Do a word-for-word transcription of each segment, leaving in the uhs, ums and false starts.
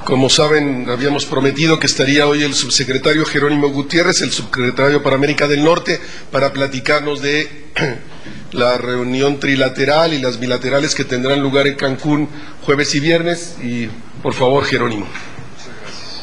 Como saben, habíamos prometido que estaría hoy el subsecretario Jerónimo Gutiérrez, el subsecretario para América del Norte, para platicarnos de la reunión trilateral y las bilaterales que tendrán lugar en Cancún jueves y viernes. Y, por favor, Jerónimo. Muchas gracias.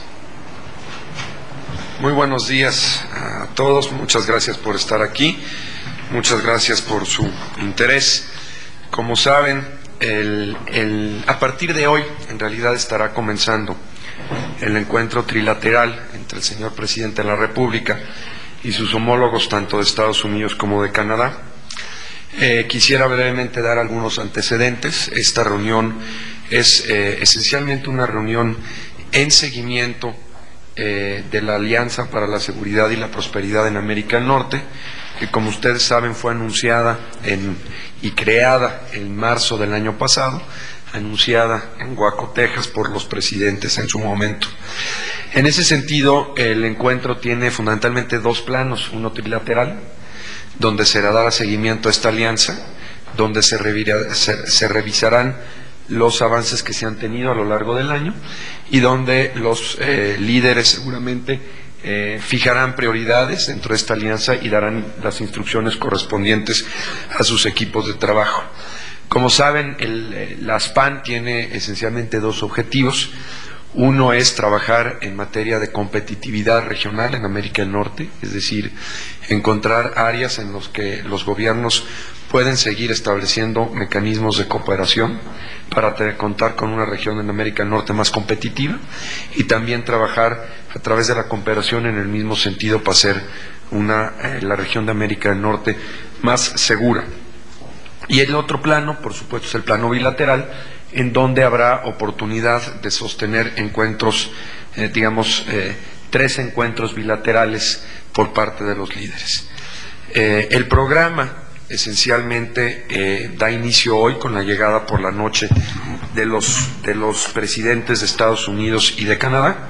Muy buenos días a todos. Muchas gracias por estar aquí. Muchas gracias por su interés. Como saben, El, el, a partir de hoy, en realidad, estará comenzando el encuentro trilateral entre el señor presidente de la República y sus homólogos tanto de Estados Unidos como de Canadá. Eh, quisiera brevemente dar algunos antecedentes. Esta reunión es eh, esencialmente una reunión en seguimiento eh, de la Alianza para la Seguridad y la Prosperidad en América del Norte, que, como ustedes saben, fue anunciada en, y creada en marzo del año pasado, anunciada en Waco, Texas, por los presidentes en su momento. En ese sentido, el encuentro tiene fundamentalmente dos planos: uno trilateral, donde se dará seguimiento a esta alianza, donde se, revirá, se, se revisarán los avances que se han tenido a lo largo del año y donde los eh, líderes seguramente Eh, fijarán prioridades dentro de esta alianza y darán las instrucciones correspondientes a sus equipos de trabajo. Como saben, el, eh, la ASPAN tiene esencialmente dos objetivos. Uno es trabajar en materia de competitividad regional en América del Norte, es decir, encontrar áreas en las que los gobiernos pueden seguir estableciendo mecanismos de cooperación para tener, contar con una región en América del Norte más competitiva, y también trabajar a través de la cooperación en el mismo sentido para hacer una, eh, la región de América del Norte más segura. Y el otro plano, por supuesto, es el plano bilateral, en donde habrá oportunidad de sostener encuentros, eh, digamos, eh, tres encuentros bilaterales por parte de los líderes. Eh, el programa esencialmente eh, da inicio hoy con la llegada por la noche de los, de los presidentes de Estados Unidos y de Canadá.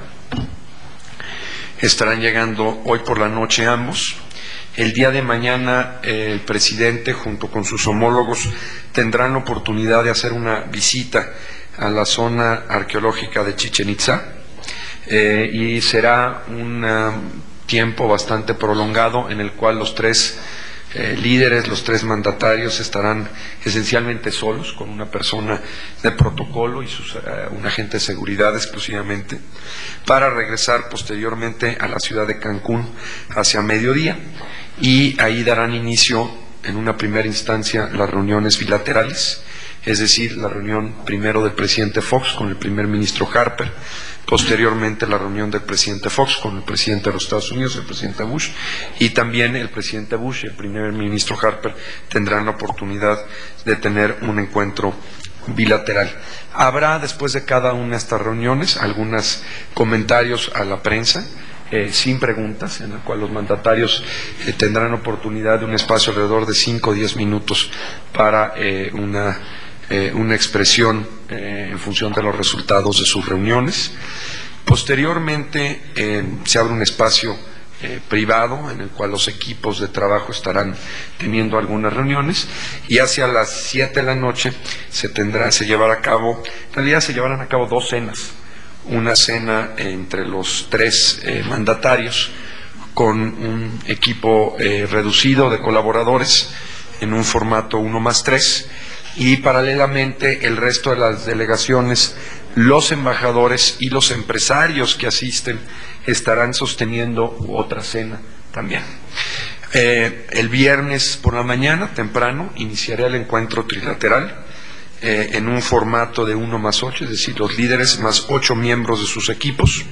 Estarán llegando hoy por la noche ambos. El día de mañana eh, el presidente, junto con sus homólogos, tendrán la oportunidad de hacer una visita a la zona arqueológica de Chichén Itzá, eh, y será un uh, tiempo bastante prolongado en el cual los tres eh, líderes, los tres mandatarios estarán esencialmente solos, con una persona de protocolo y sus, uh, un agente de seguridad exclusivamente, para regresar posteriormente a la ciudad de Cancún hacia mediodía. Y ahí darán inicio, en una primera instancia, las reuniones bilaterales, es decir, la reunión primero del presidente Fox con el primer ministro Harper, posteriormente la reunión del presidente Fox con el presidente de los Estados Unidos, el presidente Bush, y también el presidente Bush y el primer ministro Harper tendrán la oportunidad de tener un encuentro bilateral. Habrá, después de cada una de estas reuniones, algunos comentarios a la prensa, Eh, sin preguntas, en el cual los mandatarios eh, tendrán oportunidad de un espacio alrededor de cinco o diez minutos para eh, una, eh, una expresión eh, en función de los resultados de sus reuniones. Posteriormente eh, se abre un espacio eh, privado en el cual los equipos de trabajo estarán teniendo algunas reuniones, y hacia las siete de la noche se tendrá, se llevará a cabo, en realidad se llevarán a cabo dos cenas. Una cena entre los tres eh, mandatarios con un equipo eh, reducido de colaboradores en un formato uno más tres, y paralelamente el resto de las delegaciones, los embajadores y los empresarios que asisten estarán sosteniendo otra cena también. Eh, el viernes por la mañana, temprano, iniciará el encuentro trilateral Eh, en un formato de uno más ocho, es decir, los líderes más ocho miembros de sus equipos,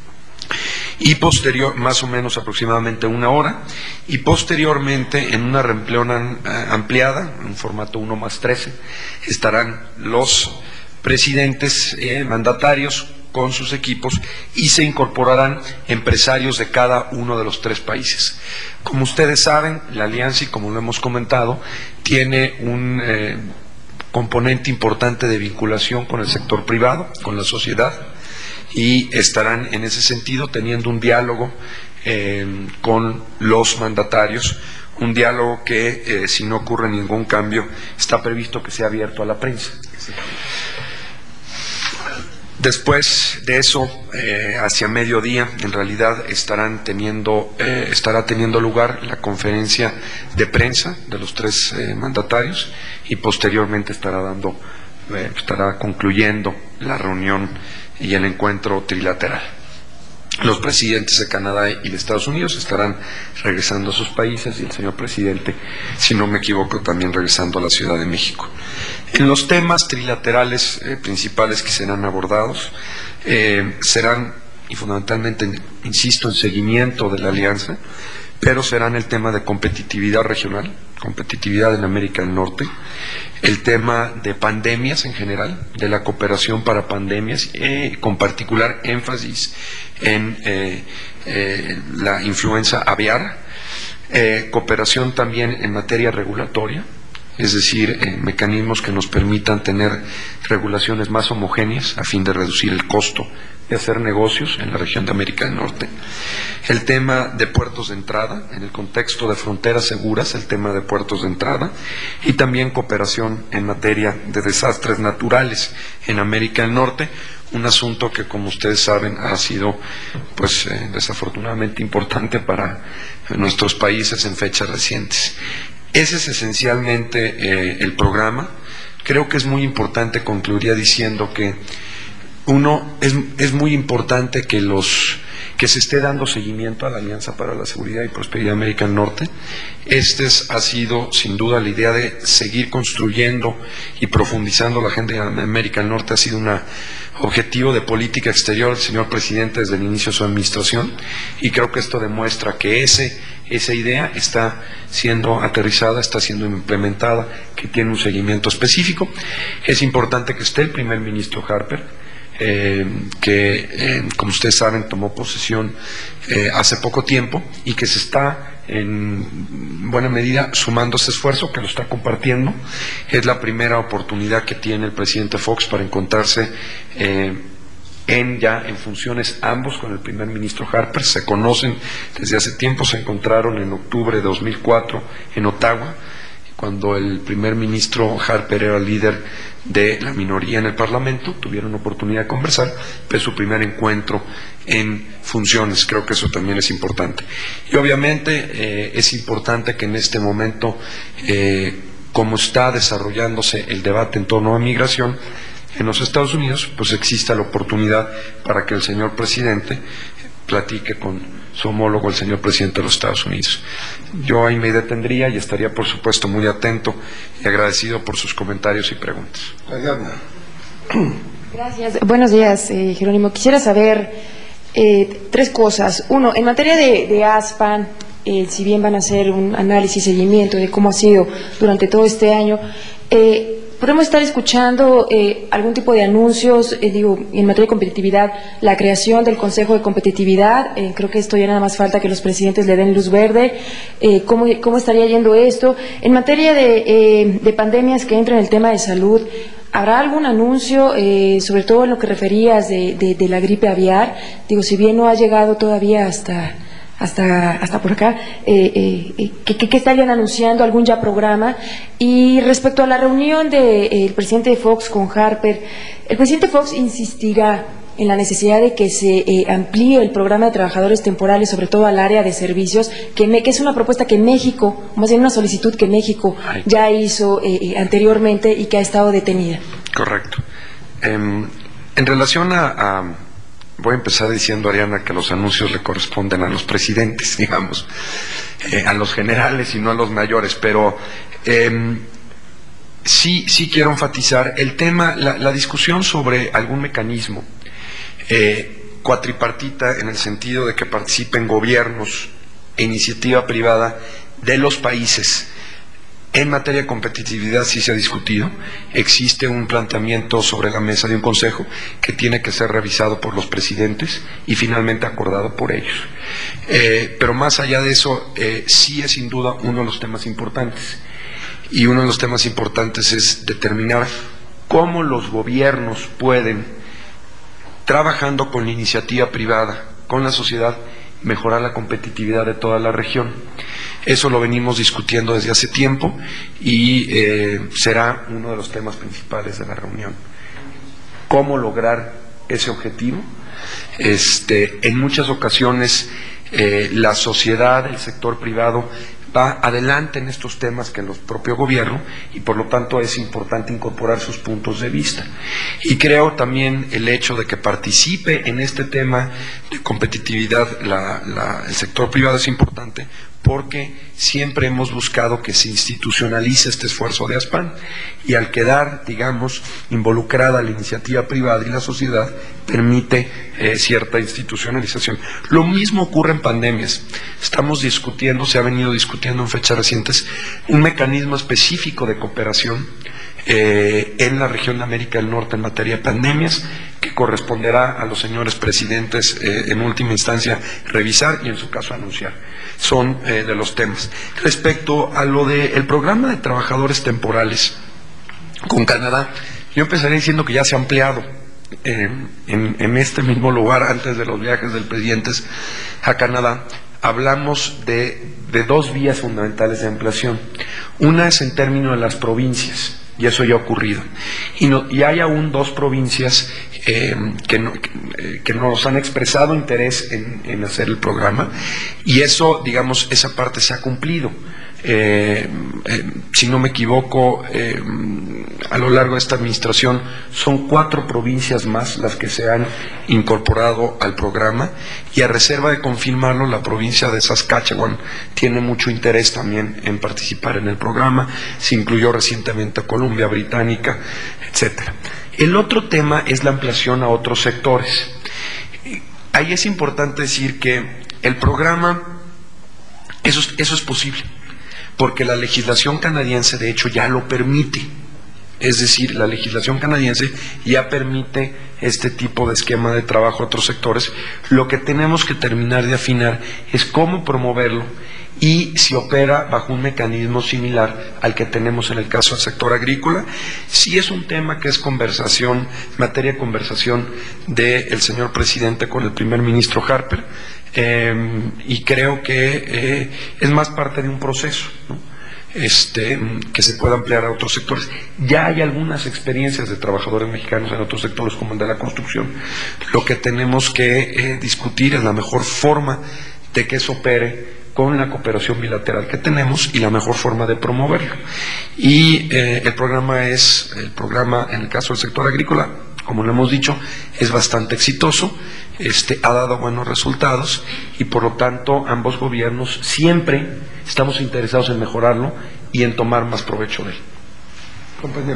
y posterior, más o menos aproximadamente una hora, y posteriormente en una reunión uh, ampliada, en un formato uno más trece, estarán los presidentes eh, mandatarios con sus equipos, y se incorporarán empresarios de cada uno de los tres países. Como ustedes saben, la alianza, y como lo hemos comentado, tiene un eh, componente importante de vinculación con el sector privado, con la sociedad, y estarán en ese sentido teniendo un diálogo eh, con los mandatarios, un diálogo que, eh, si no ocurre ningún cambio, está previsto que sea abierto a la prensa. Después de eso, eh, hacia mediodía, en realidad estarán teniendo, eh, estará teniendo lugar la conferencia de prensa de los tres eh, mandatarios y posteriormente estará dando, eh, estará concluyendo la reunión y el encuentro trilateral. Los presidentes de Canadá y de Estados Unidos estarán regresando a sus países y el señor presidente, si no me equivoco, también regresando a la Ciudad de México. En los temas trilaterales eh, principales que serán abordados, eh, serán, y fundamentalmente, insisto, en seguimiento de la alianza, pero serán el tema de competitividad regional, competitividad en América del Norte, el tema de pandemias en general, de la cooperación para pandemias, eh, con particular énfasis en eh, eh, la influenza aviar, eh, cooperación también en materia regulatoria, es decir, eh, mecanismos que nos permitan tener regulaciones más homogéneas a fin de reducir el costo de hacer negocios en la región de América del Norte. El tema de puertos de entrada, en el contexto de fronteras seguras, el tema de puertos de entrada, y también cooperación en materia de desastres naturales en América del Norte, un asunto que, como ustedes saben, ha sido pues eh, desafortunadamente importante para nuestros países en fechas recientes. Ese es esencialmente eh, el programa. Creo que es muy importante, concluiría diciendo que uno, es, es muy importante que los que se esté dando seguimiento a la Alianza para la Seguridad y Prosperidad de América del Norte. Este es, ha sido sin duda la idea de seguir construyendo y profundizando la agenda de América del Norte. Ha sido un objetivo de política exterior del señor presidente desde el inicio de su administración, y creo que esto demuestra que ese, esa idea está siendo aterrizada, está siendo implementada, que tiene un seguimiento específico. Es importante que esté el primer ministro Harper, Eh, que, eh, como ustedes saben, tomó posesión eh, hace poco tiempo y que se está en buena medida sumando este esfuerzo, que lo está compartiendo. Es la primera oportunidad que tiene el presidente Fox para encontrarse eh, en ya en funciones ambos con el primer ministro Harper. Se conocen desde hace tiempo, se encontraron en octubre de dos mil cuatro en Ottawa, cuando el primer ministro Harper era líder de la minoría en el Parlamento. Tuvieron oportunidad de conversar, pero su primer encuentro en funciones, creo que eso también es importante. Y obviamente eh, es importante que en este momento, eh, como está desarrollándose el debate en torno a migración en los Estados Unidos, pues exista la oportunidad para que el señor presidente platique con su homólogo, el señor presidente de los Estados Unidos. Yo ahí me detendría y estaría, por supuesto, muy atento y agradecido por sus comentarios y preguntas. Gracias. Buenos días, eh, Jerónimo. Quisiera saber eh, tres cosas. Uno, en materia de, de ASPAN, eh, si bien van a hacer un análisis y seguimiento de cómo ha sido durante todo este año, eh, ¿podemos estar escuchando eh, algún tipo de anuncios, eh, digo, en materia de competitividad, la creación del Consejo de Competitividad? Eh, creo que esto ya nada más falta que los presidentes le den luz verde. Eh, ¿cómo, ¿Cómo estaría yendo esto? En materia de, eh, de pandemias que entra en el tema de salud, ¿habrá algún anuncio, eh, sobre todo en lo que referías de, de, de la gripe aviar? Digo, si bien no ha llegado todavía hasta... hasta hasta por acá, eh, eh, ¿qué, qué estarían anunciando? ¿Algún ya programa? Y respecto a la reunión del de, eh, presidente Fox con Harper, el presidente Fox insistirá en la necesidad de que se eh, amplíe el programa de trabajadores temporales, sobre todo al área de servicios, que, me, que es una propuesta que México, más bien una solicitud que México ya hizo eh, anteriormente y que ha estado detenida. Correcto. Eh, en relación a... a... Voy a empezar diciendo, Ariana, que los anuncios le corresponden a los presidentes, digamos, eh, a los generales y no a los mayores, pero eh, sí, sí quiero enfatizar el tema, la, la discusión sobre algún mecanismo eh, cuatripartita, en el sentido de que participen gobiernos e iniciativa privada de los países. En materia de competitividad sí se ha discutido, existe un planteamiento sobre la mesa de un consejo que tiene que ser revisado por los presidentes y finalmente acordado por ellos. Eh, pero más allá de eso, eh, sí es sin duda uno de los temas importantes. Y uno de los temas importantes es determinar cómo los gobiernos pueden, trabajando con la iniciativa privada, con la sociedad, mejorar la competitividad de toda la región. Eso lo venimos discutiendo desde hace tiempo y eh, será uno de los temas principales de la reunión. Cómo lograr ese objetivo. Este, en muchas ocasiones eh, la sociedad, el sector privado va adelante en estos temas que el propio gobierno, y por lo tanto es importante incorporar sus puntos de vista. Y creo también el hecho de que participe en este tema de competitividad la, la, el sector privado es importante, porque siempre hemos buscado que se institucionalice este esfuerzo de ASPAN, y al quedar, digamos, involucrada la iniciativa privada y la sociedad, permite eh, cierta institucionalización. Lo mismo ocurre en pandemias. Estamos discutiendo, se ha venido discutiendo en fechas recientes, un mecanismo específico de cooperación eh, en la región de América del Norte en materia de pandemias, que corresponderá a los señores presidentes eh, en última instancia revisar y en su caso anunciar. Son eh, de los temas. Respecto a lo del programa de trabajadores temporales con Canadá, yo empezaría diciendo que ya se ha ampliado eh, en, en este mismo lugar antes de los viajes del presidente a Canadá. Hablamos de, de dos vías fundamentales de ampliación. Una es en términos de las provincias, y eso ya ha ocurrido. Y, no, y hay aún dos provincias eh, que, no, que, que nos han expresado interés en, en hacer el programa, y eso, digamos, esa parte se ha cumplido. Eh, eh, si no me equivoco, eh, a lo largo de esta administración son cuatro provincias más las que se han incorporado al programa, y a reserva de confirmarlo, la provincia de Saskatchewan tiene mucho interés también en participar en el programa. Se incluyó recientemente a Columbia Británica, etcétera. El otro tema es la ampliación a otros sectores. Ahí es importante decir que el programa, eso, eso es posible, porque la legislación canadiense de hecho ya lo permite. Es decir, la legislación canadiense ya permite este tipo de esquema de trabajo a otros sectores. Lo que tenemos que terminar de afinar es cómo promoverlo y si opera bajo un mecanismo similar al que tenemos en el caso del sector agrícola. Sí es un tema que es conversación, materia de conversación del señor presidente con el primer ministro Harper, eh, y creo que eh, es más parte de un proceso, ¿no? Este, que se pueda ampliar a otros sectores. Ya hay algunas experiencias de trabajadores mexicanos en otros sectores, como el de la construcción. Lo que tenemos que eh, discutir es la mejor forma de que eso opere con la cooperación bilateral que tenemos y la mejor forma de promoverlo. Y eh, el programa es, el programa en el caso del sector agrícola, como lo hemos dicho, es bastante exitoso, este, ha dado buenos resultados, y por lo tanto ambos gobiernos siempre estamos interesados en mejorarlo y en tomar más provecho de él. Compañera.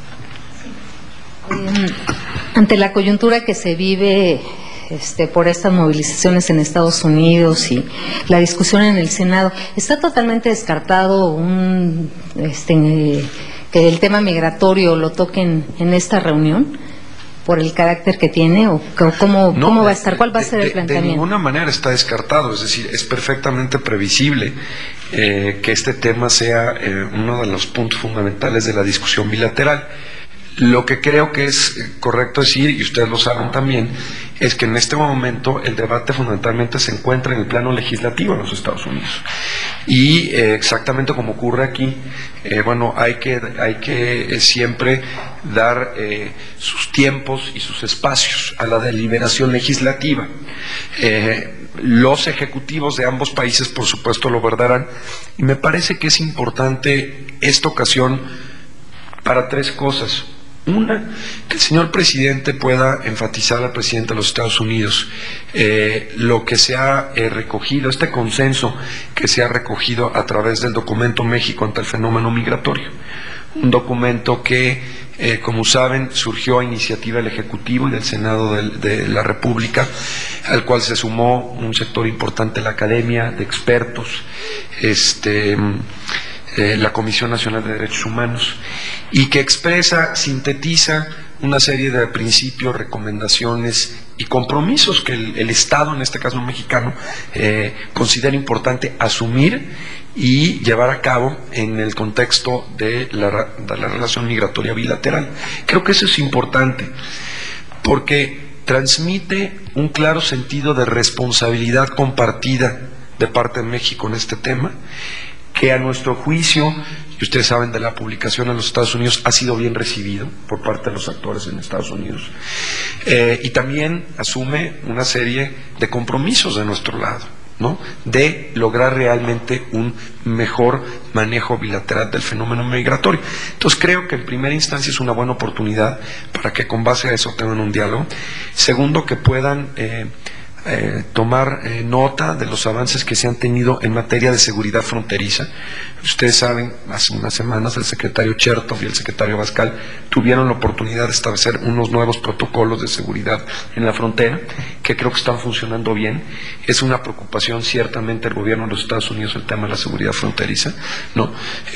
Eh, ante la coyuntura que se vive este, por estas movilizaciones en Estados Unidos y la discusión en el Senado, ¿está totalmente descartado un, este, que el tema migratorio lo toquen en esta reunión por el carácter que tiene, o cómo, no, cómo va a estar? ¿Cuál va a ser de, el planteamiento? De ninguna manera está descartado, es decir, es perfectamente previsible eh, que este tema sea eh, uno de los puntos fundamentales de la discusión bilateral. Lo que creo que es correcto decir, y ustedes lo saben también, es que en este momento el debate fundamentalmente se encuentra en el plano legislativo en los Estados Unidos. Y eh, exactamente como ocurre aquí, eh, bueno, hay que, hay que eh, siempre dar eh, sus tiempos y sus espacios a la deliberación legislativa. Eh, los ejecutivos de ambos países, por supuesto, lo verdarán, y me parece que es importante esta ocasión para tres cosas. Una, que el señor presidente pueda enfatizar al presidente de los Estados Unidos eh, lo que se ha eh, recogido, este consenso que se ha recogido a través del documento México ante el fenómeno migratorio. Un documento que, eh, como saben, surgió a iniciativa del Ejecutivo y del Senado de, de la República, al cual se sumó un sector importante de la academia, de expertos, este... Eh, la Comisión Nacional de Derechos Humanos, y que expresa, sintetiza una serie de principios, recomendaciones y compromisos que el, el Estado, en este caso mexicano, eh, considera importante asumir y llevar a cabo en el contexto de la, de la relación migratoria bilateral. Creo que eso es importante, porque transmite un claro sentido de responsabilidad compartida de parte de México en este tema, que a nuestro juicio, y que ustedes saben de la publicación en los Estados Unidos, ha sido bien recibido por parte de los actores en Estados Unidos. Eh, y también asume una serie de compromisos de nuestro lado, ¿no?, de lograr realmente un mejor manejo bilateral del fenómeno migratorio. Entonces creo que en primera instancia es una buena oportunidad para que con base a eso tengan un diálogo. Segundo, que puedan eh, eh, tomar eh, nota de los avances que se han tenido en materia de seguridad fronteriza. Ustedes saben, hace unas semanas el secretario Chertoff y el secretario Abascal tuvieron la oportunidad de establecer unos nuevos protocolos de seguridad en la frontera, que creo que están funcionando bien. Es una preocupación ciertamente el gobierno de los Estados Unidos el tema de la seguridad fronteriza, ¿no?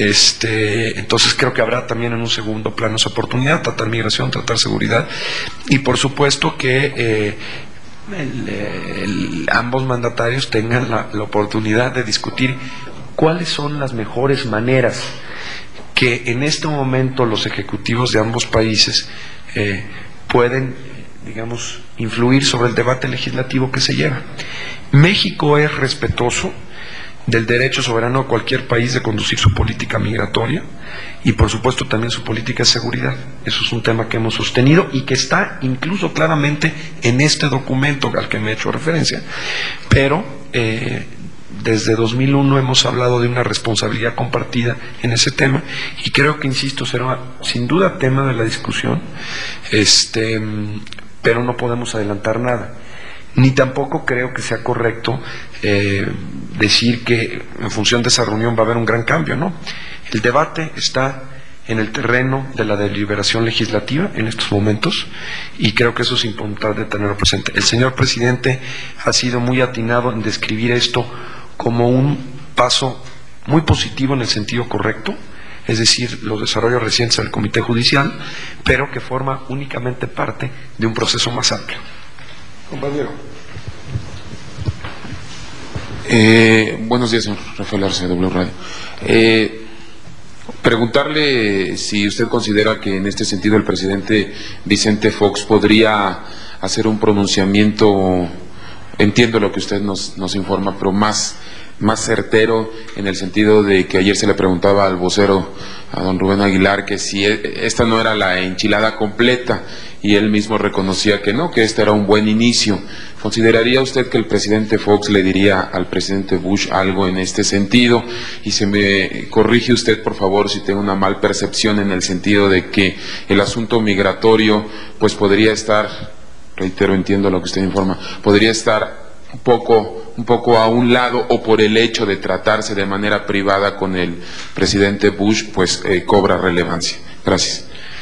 Este, entonces creo que habrá también en un segundo plano esa oportunidad, tratar migración, tratar seguridad, y por supuesto que eh, El, el, ambos mandatarios tengan la, la oportunidad de discutir cuáles son las mejores maneras que en este momento los ejecutivos de ambos países eh, pueden, digamos, influir sobre el debate legislativo que se lleva. México es respetuoso del derecho soberano de cualquier país de conducir su política migratoria y por supuesto también su política de seguridad. Eso es un tema que hemos sostenido y que está incluso claramente en este documento al que me he hecho referencia. Pero eh, desde dos mil uno hemos hablado de una responsabilidad compartida en ese tema y creo que, insisto, será sin duda tema de la discusión, este, pero no podemos adelantar nada. Ni tampoco creo que sea correcto eh, decir que en función de esa reunión va a haber un gran cambio, ¿no? El debate está en el terreno de la deliberación legislativa en estos momentos y creo que eso es importante tenerlo presente. El señor presidente ha sido muy atinado en describir esto como un paso muy positivo en el sentido correcto, es decir, los desarrollos recientes del Comité Judicial, pero que forma únicamente parte de un proceso más amplio. Compañero. Eh, buenos días, señor Rafael Arce, W Radio. Eh, preguntarle si usted considera que en este sentido el presidente Vicente Fox podría hacer un pronunciamiento, entiendo lo que usted nos, nos informa, pero más, más certero, en el sentido de que ayer se le preguntaba al vocero, a don Rubén Aguilar, que si esta no era la enchilada completa, y él mismo reconocía que no, que este era un buen inicio. ¿Consideraría usted que el presidente Fox le diría al presidente Bush algo en este sentido? Y se me corrige usted, por favor, si tengo una mal percepción, en el sentido de que el asunto migratorio pues podría estar, reitero, entiendo lo que usted informa, podría estar un poco, un poco a un lado, o por el hecho de tratarse de manera privada con el presidente Bush, pues eh, cobra relevancia. Gracias.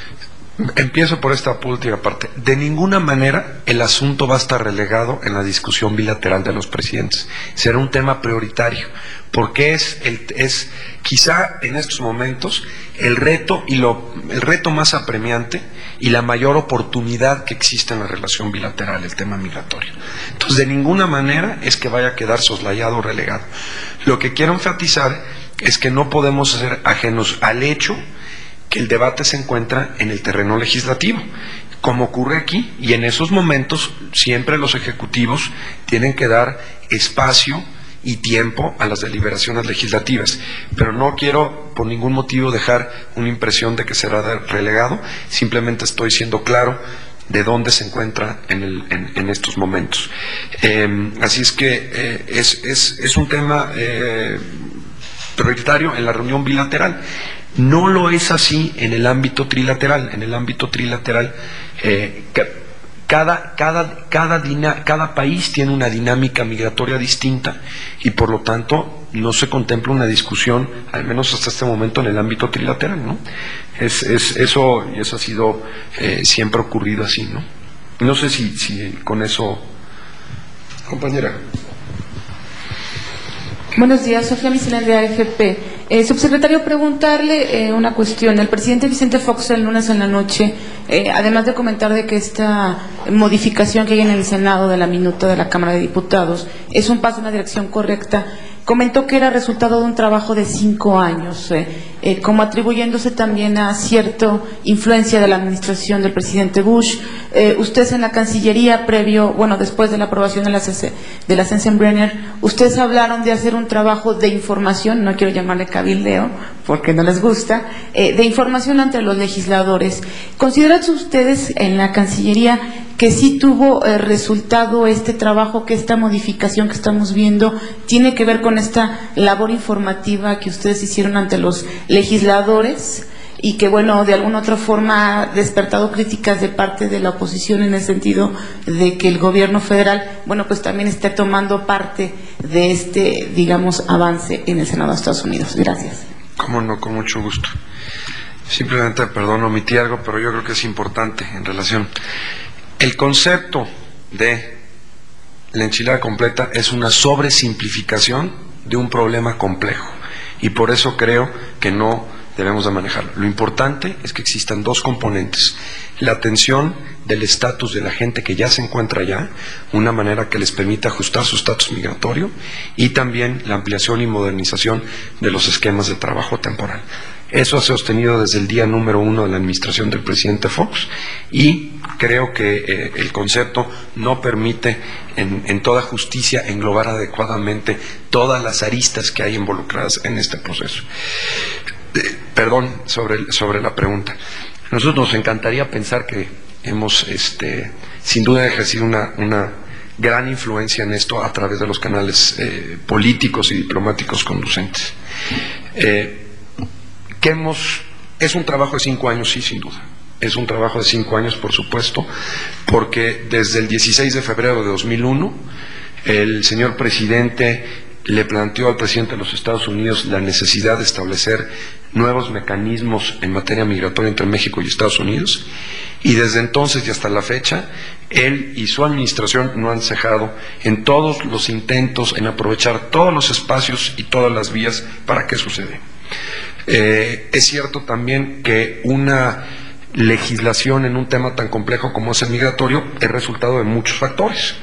Empiezo por esta última parte. De ninguna manera el asunto va a estar relegado en la discusión bilateral de los presidentes. Será un tema prioritario, porque es, el, es quizá en estos momentos el reto, y lo, el reto más apremiante y la mayor oportunidad que existe en la relación bilateral, el tema migratorio. Entonces, de ninguna manera es que vaya a quedar soslayado o relegado. Lo que quiero enfatizar es que no podemos ser ajenos al hecho que el debate se encuentra en el terreno legislativo, como ocurre aquí, y en esos momentos siempre los ejecutivos tienen que dar espacio y tiempo a las deliberaciones legislativas, pero no quiero por ningún motivo dejar una impresión de que será relegado, simplemente estoy siendo claro de dónde se encuentra en, el, en, en estos momentos. Eh, así es que eh, es, es, es un tema eh, prioritario en la reunión bilateral. No lo es así en el ámbito trilateral. En el ámbito trilateral, eh, cada, cada, cada, dina, cada país tiene una dinámica migratoria distinta y por lo tanto no se contempla una discusión, al menos hasta este momento, en el ámbito trilateral, ¿no? Es, es, eso, y eso ha sido eh, siempre ocurrido así, ¿no? No sé si, si con eso... Compañera. Buenos días, Sofía Misener de A F P. Eh, subsecretario, preguntarle eh, una cuestión. El presidente Vicente Fox el lunes en la noche, eh, además de comentar de que esta modificación que hay en el Senado de la minuta de la Cámara de Diputados es un paso en la dirección correcta, comentó que era resultado de un trabajo de cinco años. Eh, eh, como atribuyéndose también a cierta influencia de la administración del presidente Bush. Eh, ustedes en la Cancillería, previo, bueno, después de la aprobación de la, de la Sensenbrenner, ustedes hablaron de hacer un trabajo de información, no quiero llamarle cabildeo, porque no les gusta, eh, de información entre los legisladores. ¿Consideran ustedes en la Cancillería que sí tuvo eh, resultado este trabajo, que esta modificación que estamos viendo tiene que ver con esta labor informativa que ustedes hicieron ante los legisladores y que, bueno, de alguna otra forma ha despertado críticas de parte de la oposición en el sentido de que el gobierno federal, bueno, pues también esté tomando parte de este, digamos, avance en el Senado de Estados Unidos? Gracias. Cómo no, con mucho gusto. Simplemente, perdón, omití algo, pero yo creo que es importante en relación. El concepto de la enchilada completa es una sobresimplificación de un problema complejo y por eso creo que no debemos de manejarlo. Lo importante es que existan dos componentes: la atención del estatus de la gente que ya se encuentra allá, una manera que les permita ajustar su estatus migratorio, y también la ampliación y modernización de los esquemas de trabajo temporal. Eso ha sostenido desde el día número uno de la administración del presidente Fox y creo que eh, el concepto no permite en, en toda justicia englobar adecuadamente todas las aristas que hay involucradas en este proceso. Eh, perdón sobre, sobre la pregunta. A nosotros nos encantaría pensar que hemos este, sin duda ejercido una, una gran influencia en esto a través de los canales eh, políticos y diplomáticos conducentes. Eh, que hemos, es un trabajo de cinco años, sí, sin duda. Es un trabajo de cinco años, por supuesto, porque desde el dieciséis de febrero de dos mil uno, el señor presidente le planteó al presidente de los Estados Unidos la necesidad de establecer nuevos mecanismos en materia migratoria entre México y Estados Unidos, y desde entonces y hasta la fecha, él y su administración no han cejado en todos los intentos en aprovechar todos los espacios y todas las vías para que suceda. Eh, es cierto también que una legislación en un tema tan complejo como es el migratorio es resultado de muchos factores.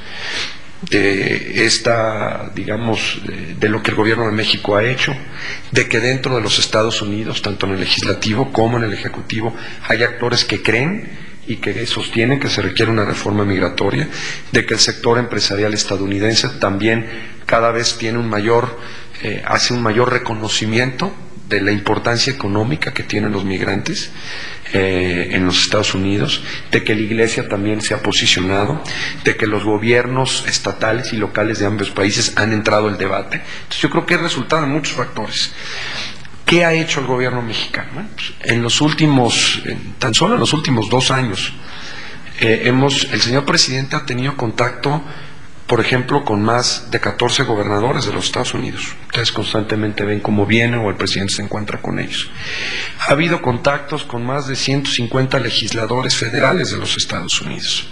De esta, digamos, de, de lo que el gobierno de México ha hecho, de que dentro de los Estados Unidos, tanto en el legislativo como en el ejecutivo, hay actores que creen y que sostienen que se requiere una reforma migratoria, de que el sector empresarial estadounidense también cada vez tiene un mayor, eh, hace un mayor reconocimiento de la importancia económica que tienen los migrantes eh, en los Estados Unidos, de que la Iglesia también se ha posicionado, de que los gobiernos estatales y locales de ambos países han entrado al debate. Entonces yo creo que es resultado de muchos factores. ¿Qué ha hecho el gobierno mexicano? Bueno, pues, en los últimos, en, tan solo en los últimos dos años, eh, hemos, el señor presidente ha tenido contacto, por ejemplo, con más de catorce gobernadores de los Estados Unidos. Ustedes constantemente ven cómo viene o el presidente se encuentra con ellos. Ha habido contactos con más de ciento cincuenta legisladores federales de los Estados Unidos,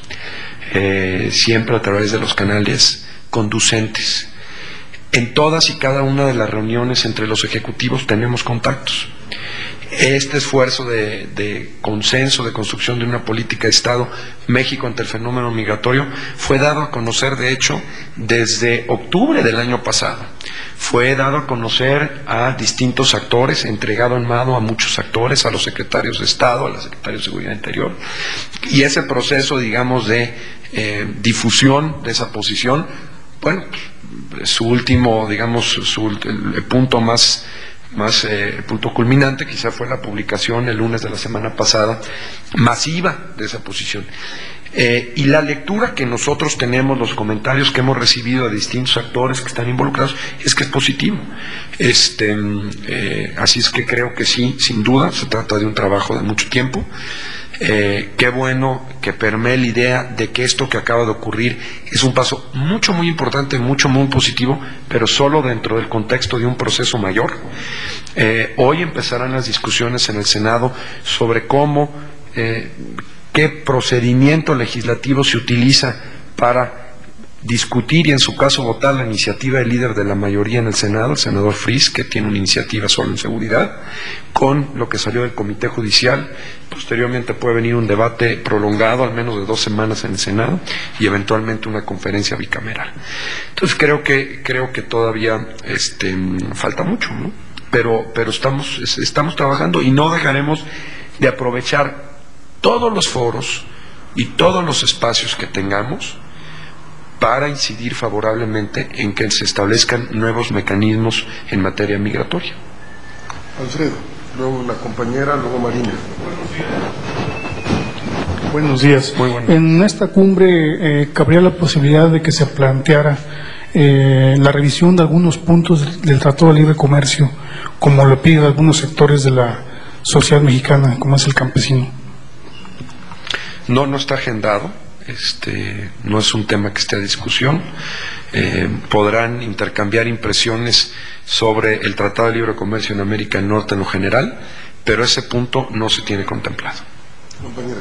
eh, siempre a través de los canales conducentes. En todas y cada una de las reuniones entre los ejecutivos tenemos contactos. Este esfuerzo de, de consenso, de construcción de una política de Estado, México ante el fenómeno migratorio, fue dado a conocer, de hecho, desde octubre del año pasado. Fue dado a conocer a distintos actores, entregado en mano a muchos actores, a los secretarios de Estado, a la Secretaría de Seguridad Interior, y ese proceso, digamos, de eh, difusión de esa posición, bueno, su último, digamos, su, el, el punto más... más eh, punto culminante quizá fue la publicación el lunes de la semana pasada masiva de esa posición, eh, y la lectura que nosotros tenemos, los comentarios que hemos recibido de distintos actores que están involucrados, es que es positivo. Este, eh, así es que creo que sí, sin duda se trata de un trabajo de mucho tiempo. Eh, qué bueno que permee la idea de que esto que acaba de ocurrir es un paso mucho, muy importante, mucho, muy positivo, pero solo dentro del contexto de un proceso mayor. Eh, hoy empezarán las discusiones en el Senado sobre cómo, eh, qué procedimiento legislativo se utiliza para discutir y en su caso votar la iniciativa del líder de la mayoría en el Senado, el senador Fris, que tiene una iniciativa solo en seguridad, con lo que salió del Comité Judicial. Posteriormente puede venir un debate prolongado, al menos de dos semanas en el Senado, y eventualmente una conferencia bicameral. Entonces creo que creo que todavía este, falta mucho, ¿no? pero, pero estamos, estamos trabajando y no dejaremos de aprovechar todos los foros y todos los espacios que tengamos para incidir favorablemente en que se establezcan nuevos mecanismos en materia migratoria. Alfredo, luego la compañera, luego Marina. Buenos días. Muy bueno. En esta cumbre eh, cabría la posibilidad de que se planteara eh, la revisión de algunos puntos del Tratado de Libre Comercio, como lo piden algunos sectores de la sociedad mexicana, como es el campesino. No, no está agendado, este, no es un tema que esté a discusión. Eh, podrán intercambiar impresiones sobre el Tratado de Libre Comercio en América del Norte en lo general, pero ese punto no se tiene contemplado. Compañera.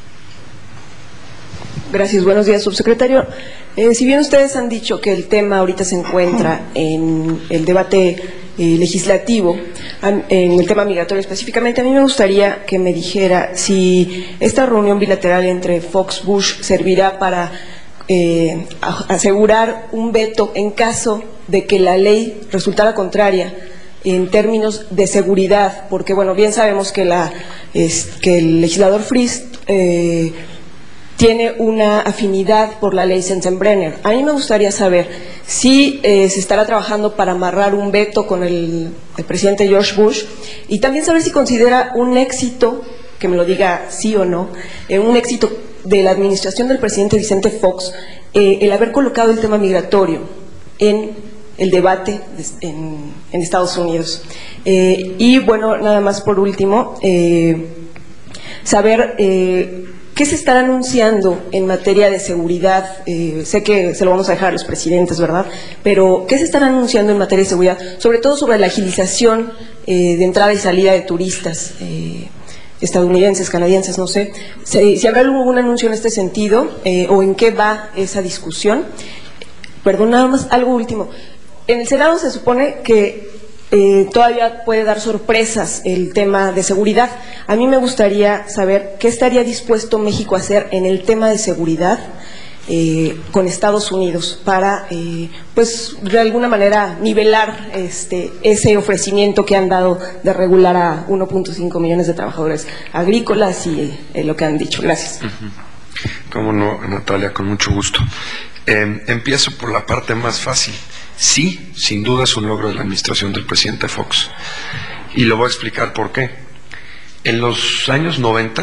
Gracias, buenos días, subsecretario. Eh, si bien ustedes han dicho que el tema ahorita se encuentra en el debate eh, legislativo, en el tema migratorio específicamente, a mí me gustaría que me dijera si esta reunión bilateral entre Fox-Bush servirá para eh, asegurar un veto en caso de que la ley resultara contraria en términos de seguridad, porque bueno, bien sabemos que, la, es, que el legislador Frist eh, tiene una afinidad por la ley Sensenbrenner. A mí me gustaría saber si eh, se estará trabajando para amarrar un veto con el, el presidente George Bush, y también saber si considera un éxito, que me lo diga sí o no, eh, un éxito de la administración del presidente Vicente Fox, eh, el haber colocado el tema migratorio en el debate en, en Estados Unidos. Eh, y bueno, nada más por último, eh, saber eh, qué se estará anunciando en materia de seguridad. Eh, sé que se lo vamos a dejar a los presidentes, ¿verdad? Pero ¿qué se estará anunciando en materia de seguridad? Sobre todo sobre la agilización eh, de entrada y salida de turistas eh, estadounidenses, canadienses, no sé. Si, si habrá algún anuncio en este sentido eh, o en qué va esa discusión. Perdón, nada más, algo último. En el Senado se supone que eh, todavía puede dar sorpresas el tema de seguridad. A mí me gustaría saber qué estaría dispuesto México a hacer en el tema de seguridad eh, con Estados Unidos para, eh, pues, de alguna manera nivelar este, ese ofrecimiento que han dado de regular a uno punto cinco millones de trabajadores agrícolas y eh, lo que han dicho. Gracias. Uh-huh. Cómo no, Natalia, con mucho gusto. Eh, empiezo por la parte más fácil. Sí, sin duda es un logro de la administración del presidente Fox. Y lo voy a explicar por qué. En los años noventa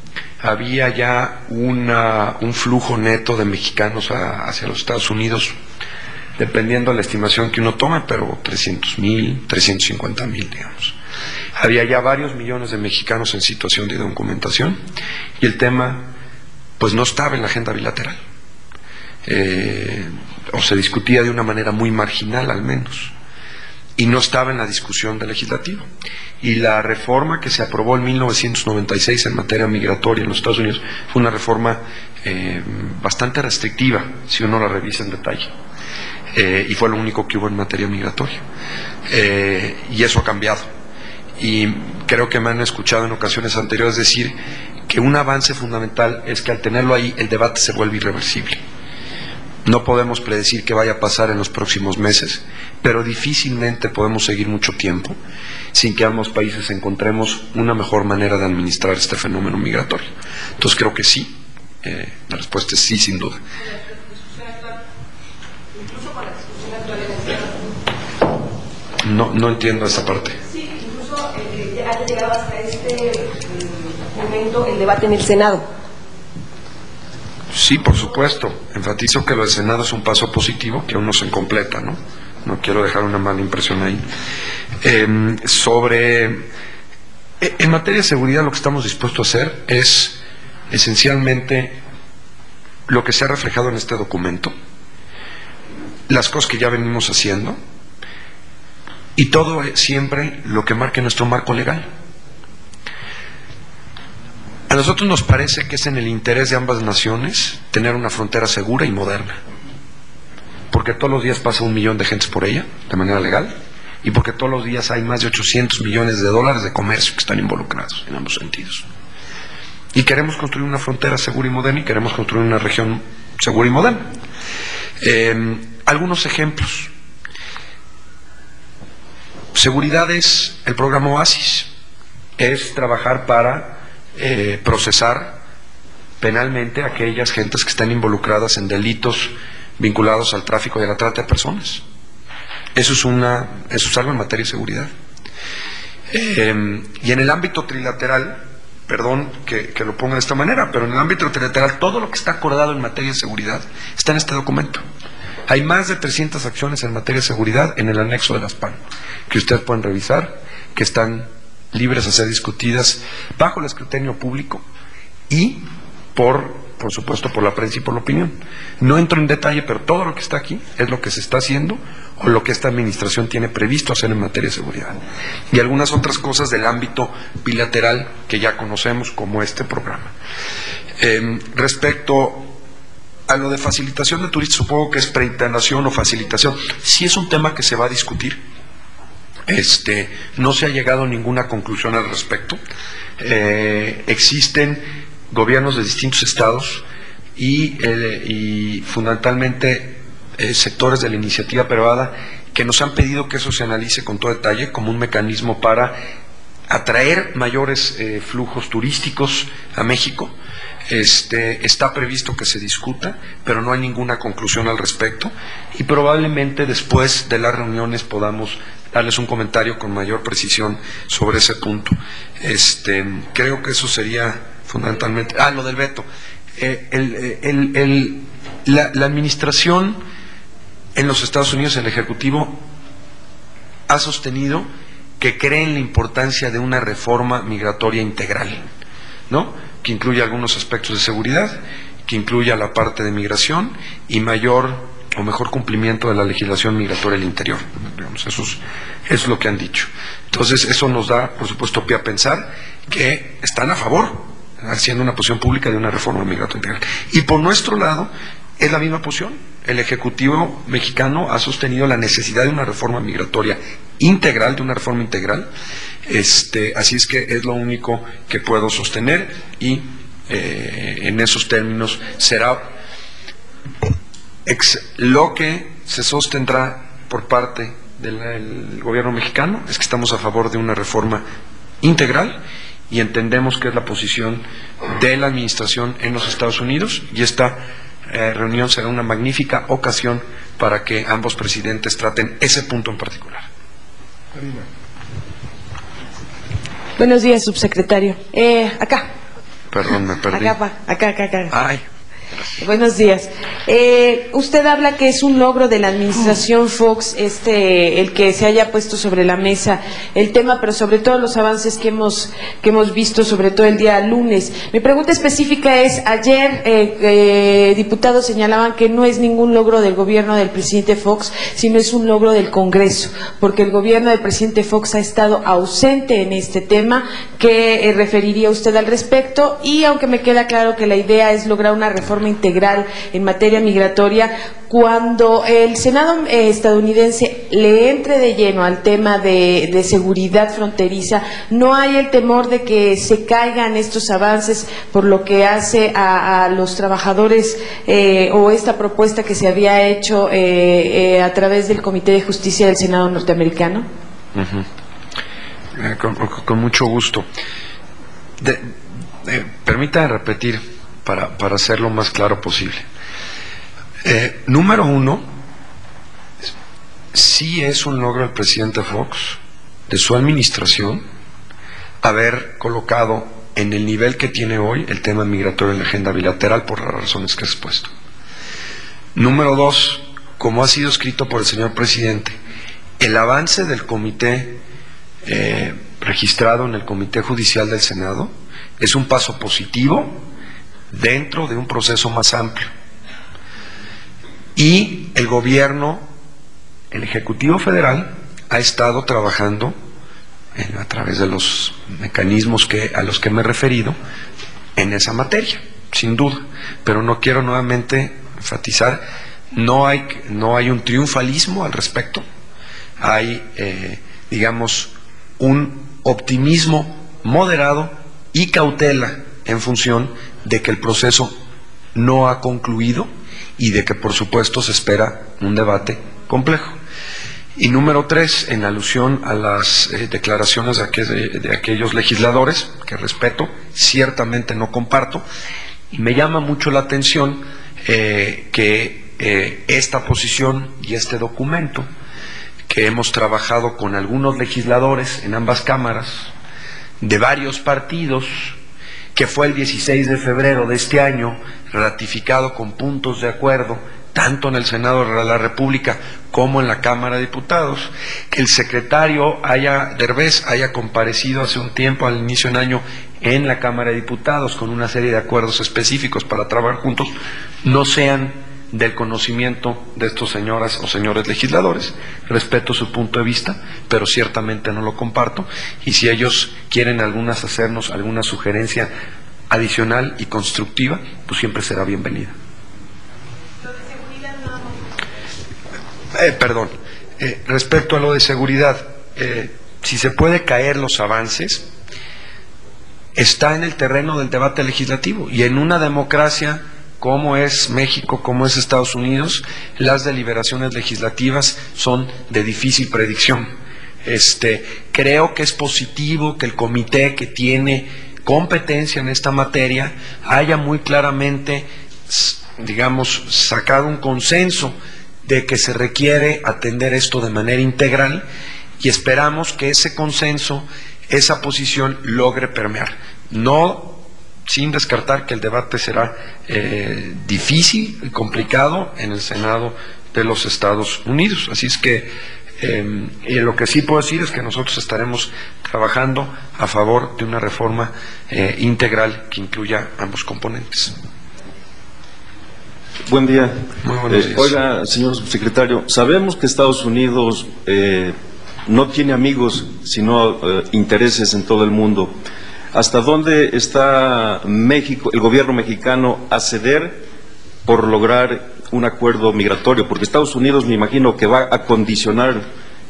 había ya una, un flujo neto de mexicanos a, hacia los Estados Unidos, dependiendo de la estimación que uno tome, pero trescientos mil, trescientos cincuenta mil, digamos. Había ya varios millones de mexicanos en situación de documentación y el tema pues no estaba en la agenda bilateral. Eh, o se discutía de una manera muy marginal al menos, y no estaba en la discusión del legislativo. Y la reforma que se aprobó en mil novecientos noventa y seis en materia migratoria en los Estados Unidos fue una reforma eh, bastante restrictiva, si uno la revisa en detalle, eh, y fue lo único que hubo en materia migratoria, eh, y eso ha cambiado. Y creo que me han escuchado en ocasiones anteriores decir que un avance fundamental es que al tenerlo ahí el debate se vuelve irreversible. No podemos predecir qué vaya a pasar en los próximos meses, pero difícilmente podemos seguir mucho tiempo sin que ambos países encontremos una mejor manera de administrar este fenómeno migratorio. Entonces creo que sí, eh, la respuesta es sí, sin duda. No, no entiendo esa parte. Sí, incluso eh, ha llegado hasta este eh, momento el debate en el Senado. Sí, por supuesto. Enfatizo que lo del Senado es un paso positivo que aún no se completa, ¿no? No quiero dejar una mala impresión ahí. Eh, sobre... En materia de seguridad lo que estamos dispuestos a hacer es esencialmente lo que se ha reflejado en este documento, las cosas que ya venimos haciendo y todo siempre lo que marque nuestro marco legal. A nosotros nos parece que es en el interés de ambas naciones tener una frontera segura y moderna, porque todos los días pasa un millón de gentes por ella de manera legal y porque todos los días hay más de ochocientos millones de dólares de comercio que están involucrados en ambos sentidos. Y queremos construir una frontera segura y moderna y queremos construir una región segura y moderna. Eh, algunos ejemplos. Seguridad es el programa Oasis, es trabajar para eh, procesar penalmente a aquellas gentes que están involucradas en delitos vinculados al tráfico y a la trata de personas. Eso es, una, eso es algo en materia de seguridad. Eh, y en el ámbito trilateral, perdón que, que lo ponga de esta manera, pero en el ámbito trilateral todo lo que está acordado en materia de seguridad está en este documento. Hay más de trescientas acciones en materia de seguridad en el anexo de las P A N, que ustedes pueden revisar, que están libres a ser discutidas bajo el escrutinio público y por, por supuesto, por la prensa y por la opinión. No entro en detalle, pero todo lo que está aquí es lo que se está haciendo o lo que esta administración tiene previsto hacer en materia de seguridad. Y algunas otras cosas del ámbito bilateral que ya conocemos, como este programa. Eh, respecto a lo de facilitación de turistas, supongo que es preintegración o facilitación. Sí es un tema que se va a discutir. Este, no se ha llegado a ninguna conclusión al respecto. Eh, existen gobiernos de distintos estados y, eh, y fundamentalmente eh, sectores de la iniciativa privada que nos han pedido que eso se analice con todo detalle como un mecanismo para atraer mayores eh, flujos turísticos a México. Este, está previsto que se discuta, pero no hay ninguna conclusión al respecto y probablemente después de las reuniones podamos darles un comentario con mayor precisión sobre ese punto. Este, creo que eso sería fundamentalmente. Ah, lo del veto. Eh, el, el, el, la, la administración en los Estados Unidos, el Ejecutivo, ha sostenido que cree en la importancia de una reforma migratoria integral, ¿no?, que incluya algunos aspectos de seguridad, que incluya la parte de migración y mayor o mejor cumplimiento de la legislación migratoria del interior. Digamos, eso es, es lo que han dicho. Entonces, eso nos da, por supuesto, pie a pensar que están a favor, haciendo una posición pública de una reforma migratoria integral. Y por nuestro lado, es la misma posición. El Ejecutivo mexicano ha sostenido la necesidad de una reforma migratoria integral, de una reforma integral. Este, así es que es lo único que puedo sostener y eh, en esos términos será ex, lo que se sostendrá por parte del, del gobierno mexicano es que estamos a favor de una reforma integral y entendemos que es la posición de la administración en los Estados Unidos y esta eh, reunión será una magnífica ocasión para que ambos presidentes traten ese punto en particular. Marina. Buenos días, subsecretario. Eh, acá. Perdón, me perdí. Acá, pa, acá, acá, acá. Ay. Buenos días. Eh, usted habla que es un logro de la administración Fox, este, el que se haya puesto sobre la mesa el tema, pero sobre todo los avances que hemos que hemos visto, sobre todo el día lunes. Mi pregunta específica es: ayer eh, eh, diputados señalaban que no es ningún logro del gobierno del presidente Fox, sino es un logro del Congreso, porque el gobierno del presidente Fox ha estado ausente en este tema. ¿Qué eh, referiría usted al respecto? Y aunque me queda claro que la idea es lograr una reforma integral en materia migratoria, cuando el Senado eh, estadounidense le entre de lleno al tema de, de seguridad fronteriza, ¿no hay el temor de que se caigan estos avances por lo que hace a, a los trabajadores eh, o esta propuesta que se había hecho eh, eh, a través del Comité de Justicia del Senado norteamericano? Uh-huh. eh, con, con mucho gusto. De, eh, permítame repetir Para, para hacer lo más claro posible. Eh, número uno, sí es un logro del presidente Fox, de su administración, haber colocado en el nivel que tiene hoy el tema migratorio en la agenda bilateral por las razones que he expuesto. Número dos, como ha sido escrito por el señor presidente, el avance del comité eh, registrado en el Comité Judicial del Senado es un paso positivo dentro de un proceso más amplio. Y el gobierno, el Ejecutivo Federal, ha estado trabajando en, a través de los mecanismos que, a los que me he referido en esa materia, sin duda. Pero no quiero nuevamente enfatizar, no hay, no hay un triunfalismo al respecto, hay, eh, digamos, un optimismo moderado y cautela en función de que el proceso no ha concluido y de que por supuesto se espera un debate complejo. Y número tres, en alusión a las eh, declaraciones de, aqu de, de aquellos legisladores, que respeto, ciertamente no comparto, y me llama mucho la atención eh, que eh, esta posición y este documento, que hemos trabajado con algunos legisladores en ambas cámaras, de varios partidos, que fue el dieciséis de febrero de este año, ratificado con puntos de acuerdo, tanto en el Senado de la República como en la Cámara de Diputados, que el secretario haya, Derbez haya comparecido hace un tiempo, al inicio de un año, en la Cámara de Diputados con una serie de acuerdos específicos para trabajar juntos, no sean del conocimiento de estos señoras o señores legisladores. Respeto su punto de vista, pero ciertamente no lo comparto, y si ellos quieren algunas hacernos alguna sugerencia adicional y constructiva, pues siempre será bienvenida. Eh, perdón, eh, respecto a lo de seguridad, eh, si se puede caer los avances, está en el terreno del debate legislativo, y en una democracia como es México, como es Estados Unidos, las deliberaciones legislativas son de difícil predicción. Este, creo que es positivo que el comité que tiene competencia en esta materia haya muy claramente, digamos, sacado un consenso de que se requiere atender esto de manera integral, y esperamos que ese consenso, esa posición logre permear. No sin descartar que el debate será eh, difícil y complicado en el Senado de los Estados Unidos. Así es que eh, y lo que sí puedo decir es que nosotros estaremos trabajando a favor de una reforma eh, integral que incluya ambos componentes. Buen día. Muy buenos eh, días. Oiga, señor subsecretario, sabemos que Estados Unidos eh, no tiene amigos, sino eh, intereses en todo el mundo. ¿Hasta dónde está México, el gobierno mexicano, a ceder por lograr un acuerdo migratorio? Porque Estados Unidos, me imagino que va a condicionar: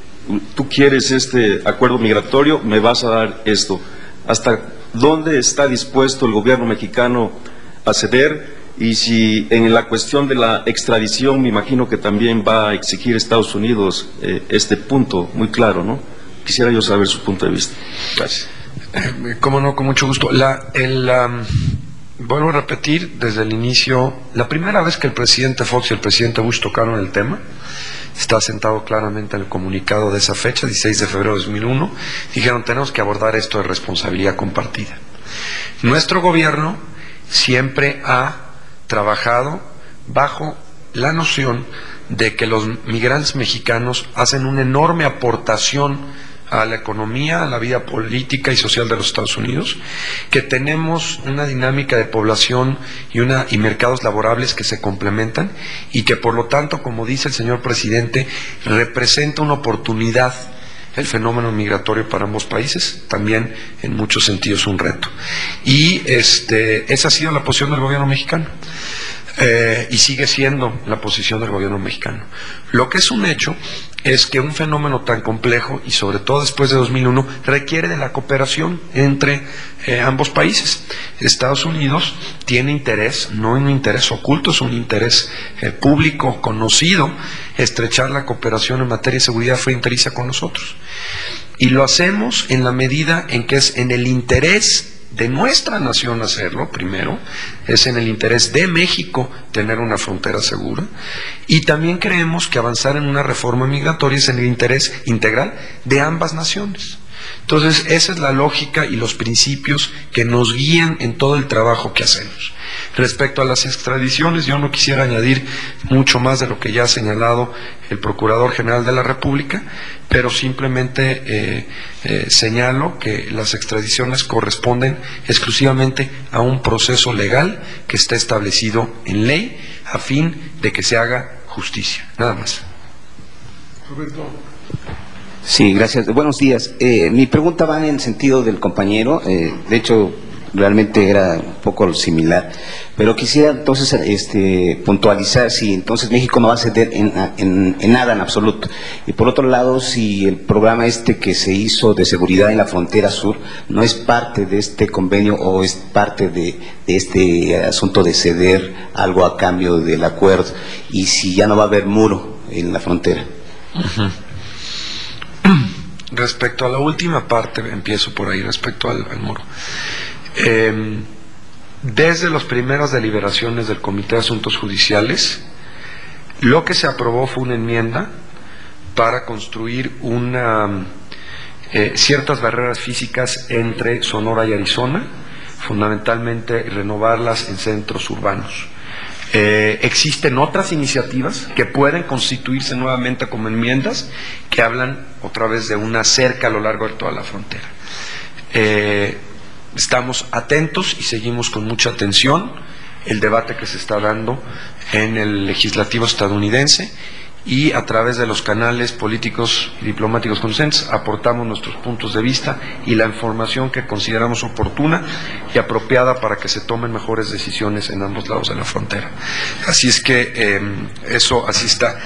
tú quieres este acuerdo migratorio, me vas a dar esto. ¿Hasta dónde está dispuesto el gobierno mexicano a ceder? Y si en la cuestión de la extradición, me imagino que también va a exigir Estados Unidos eh, este punto muy claro, ¿no? Quisiera yo saber su punto de vista. Gracias. Eh, cómo no, con mucho gusto. La, el, um, vuelvo a repetir desde el inicio, la primera vez que el presidente Fox y el presidente Bush tocaron el tema, está sentado claramente en el comunicado de esa fecha, dieciséis de febrero de dos mil uno, dijeron: tenemos que abordar esto de responsabilidad compartida. Nuestro gobierno siempre ha trabajado bajo la noción de que los migrantes mexicanos hacen una enorme aportación a la economía, a la vida política y social de los Estados Unidos, que tenemos una dinámica de población y, una, y mercados laborables que se complementan, y que por lo tanto, como dice el señor presidente, representa una oportunidad el fenómeno migratorio para ambos países, también en muchos sentidos un reto. Y este, esa ha sido la posición del gobierno mexicano. Eh, y sigue siendo la posición del gobierno mexicano. Lo que es un hecho es que un fenómeno tan complejo, y sobre todo después de dos mil uno, requiere de la cooperación entre eh, ambos países. Estados Unidos tiene interés, no un interés oculto, es un interés eh, público, conocido, estrechar la cooperación en materia de seguridad fronteriza con nosotros. Y lo hacemos en la medida en que es en el interés de nuestra nación hacerlo, primero, es en el interés de México tener una frontera segura, y también creemos que avanzar en una reforma migratoria es en el interés integral de ambas naciones. Entonces, esa es la lógica y los principios que nos guían en todo el trabajo que hacemos. Respecto a las extradiciones, yo no quisiera añadir mucho más de lo que ya ha señalado el Procurador General de la República, pero simplemente eh, eh, señalo que las extradiciones corresponden exclusivamente a un proceso legal que está establecido en ley a fin de que se haga justicia, nada más. Roberto. Sí, gracias. Buenos días. Eh, mi pregunta va en el sentido del compañero, eh, de hecho realmente era un poco similar, pero quisiera entonces este, puntualizar si entonces México no va a ceder en, en, en nada en absoluto. Y por otro lado, si el programa este que se hizo de seguridad en la frontera sur no es parte de este convenio o es parte de, de este asunto de ceder algo a cambio del acuerdo, y si ya no va a haber muro en la frontera. Uh-huh. respecto a la última parte, empiezo por ahí, respecto al, al muro. Eh, desde las primeras deliberaciones del Comité de Asuntos Judiciales, lo que se aprobó fue una enmienda para construir una, eh, ciertas barreras físicas entre Sonora y Arizona, fundamentalmente renovarlas en centros urbanos. Eh, existen otras iniciativas que pueden constituirse nuevamente como enmiendas que hablan otra vez de una cerca a lo largo de toda la frontera. Eh, estamos atentos y seguimos con mucha atención el debate que se está dando en el legislativo estadounidense, y a través de los canales políticos y diplomáticos consensos aportamos nuestros puntos de vista y la información que consideramos oportuna y apropiada para que se tomen mejores decisiones en ambos lados de la frontera. Así es que eh, eso así está.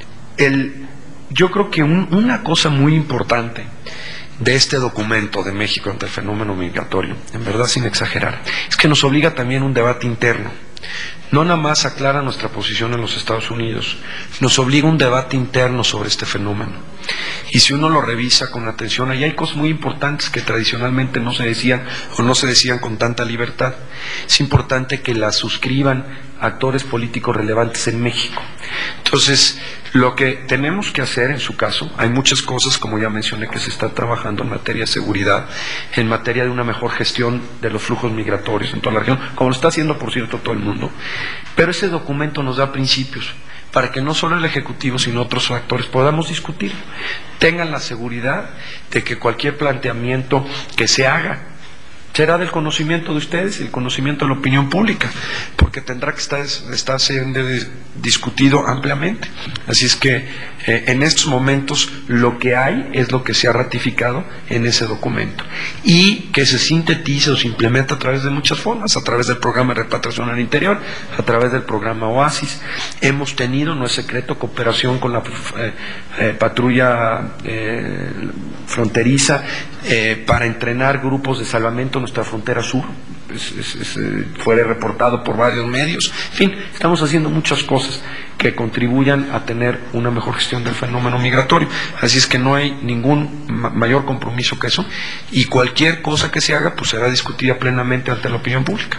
El, yo creo que un, una cosa muy importante de este documento de México ante el fenómeno migratorio, en verdad sin exagerar, es que nos obliga también a un debate interno. No nada más aclara nuestra posición en los Estados Unidos, nos obliga a un debate interno sobre este fenómeno. Y si uno lo revisa con atención, ahí hay cosas muy importantes que tradicionalmente no se decían o no se decían con tanta libertad. Es importante que las suscriban actores políticos relevantes en México. Entonces, lo que tenemos que hacer, en su caso, hay muchas cosas, como ya mencioné, que se está trabajando en materia de seguridad, en materia de una mejor gestión de los flujos migratorios en toda la región, como lo está haciendo, por cierto, todo el mundo. Pero ese documento nos da principios para que no solo el Ejecutivo, sino otros actores podamos discutir. Tengan la seguridad de que cualquier planteamiento que se haga será del conocimiento de ustedes y el conocimiento de la opinión pública, porque tendrá que estar, estar siendo discutido ampliamente. Así es que eh, en estos momentos lo que hay es lo que se ha ratificado en ese documento y que se sintetiza o se implementa a través de muchas formas, a través del programa de repatriación al interior, a través del programa Oasis. Hemos tenido, no es secreto, cooperación con la eh, eh, patrulla eh, fronteriza eh, para entrenar grupos de salvamento en nuestra frontera sur. Es, es, es, eh, fue reportado por varios medios. En fin, estamos haciendo muchas cosas que contribuyan a tener una mejor gestión del fenómeno migratorio. Así es que no hay ningún ma mayor compromiso que eso, y cualquier cosa que se haga pues será discutida plenamente ante la opinión pública.